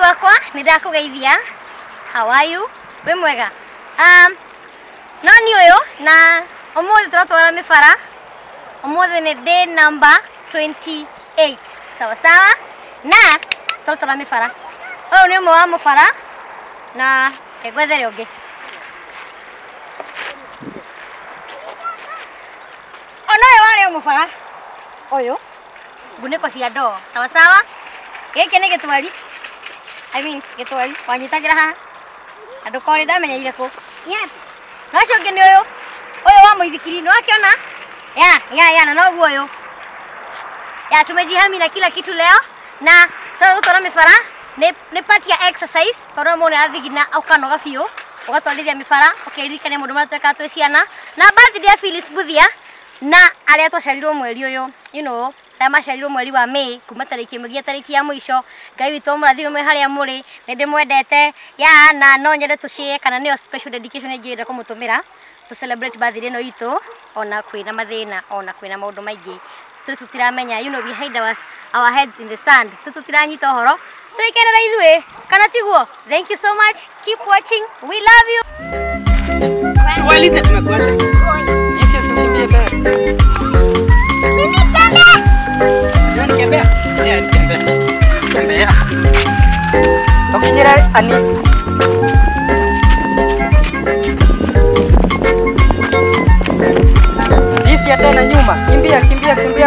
wakwa nindakugeithia. How are you? We mwega. Nani uyo na umuthi turatwara mifara. Umuthi ni day number 28. Sawa sawa? Na turatwara mifara. Uyu ni umwe wa mufara na egwethere ungi. Ono uyu wari mufara. Uyu nguniko cia ndoo. Sawa sawa? Giki ni gitwari. Gitwari wanyitagira haha. Andu kori ndamenya ireku. Yes. Nacio ngi ni uyu. Uyu wa muithikiri ni wakiona? Ya na noguo uyu. Ya tumejihami na kila kitu leo na tutara mifara ni part ya exercise. Toro mone athigina ukanoga biu. Ugatwarithia mifara ukiririkania mundu matweka twe ciana na birthday ya Phyllis Buthia na aria twacarirwo mweri uyu, you know, ta macarirwo mweri wa May kuma tariki mugia tariki ya mwisho. Ngai witu murathime mwe haria muri nindi mwendete ya na no nyende tushie kana niyo special dedication njire kumutumira to celebrate birthday no itu ona kwina mathina ona kwina maundu maingi tututiramenya, you know, behind our heads in the sand tututiranyita horo tuikenera ithwe kana tiguo. Thank you so much, keep watching, we love you. Tuwalize tunakuacha. Yesu asikimbie gari. Mimi kembe. Nani kembe? Ni kembe. Kembe ya. Tokinyira ani. Disi ya tena nyuma. Kimbia.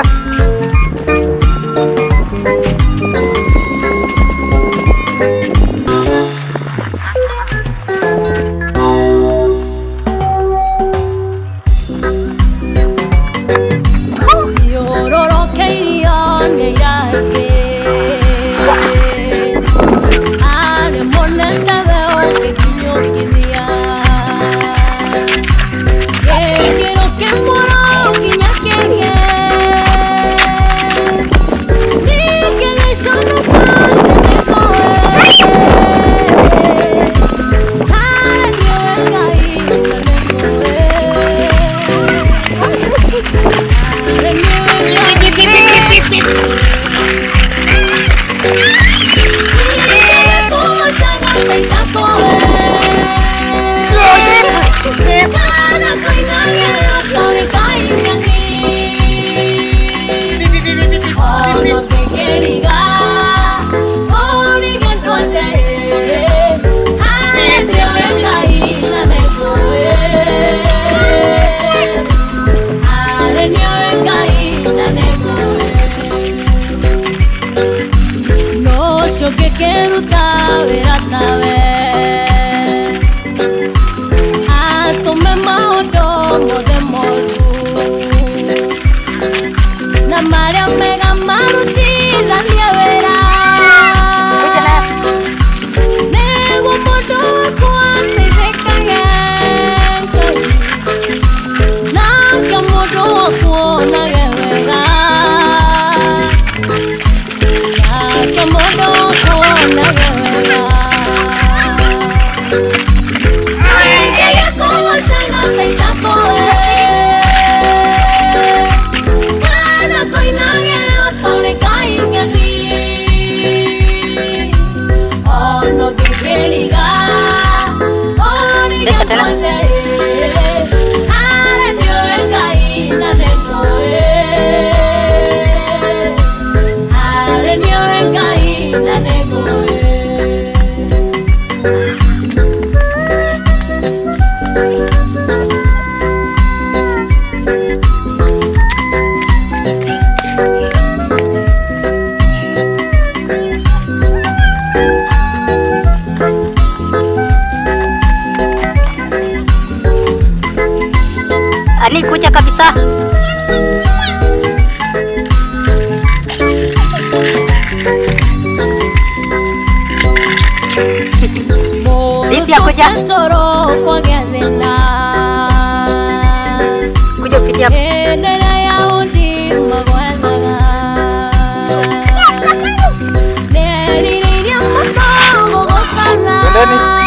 Ani kuja kabisa. Disi ya kuja. Kuja upitia. Ndani.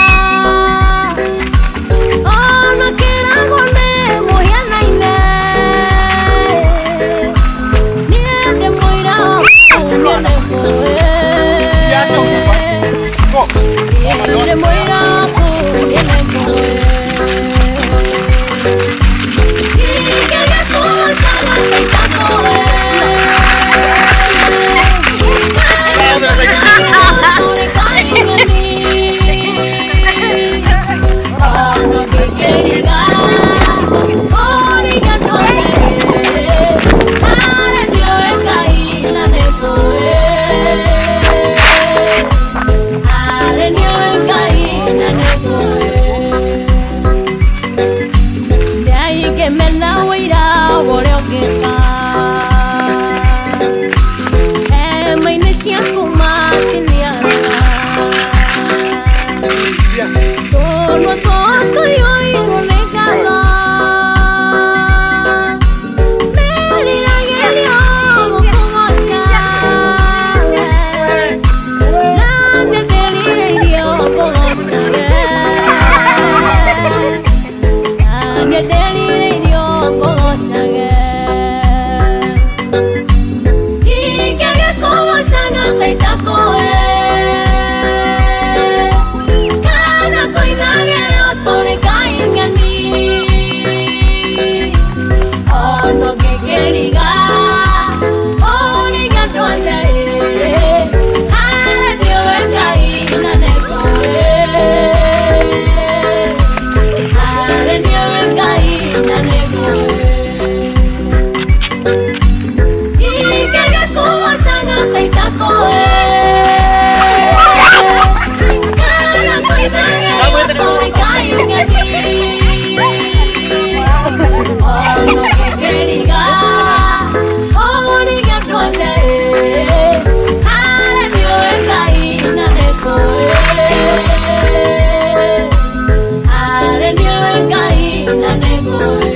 boy.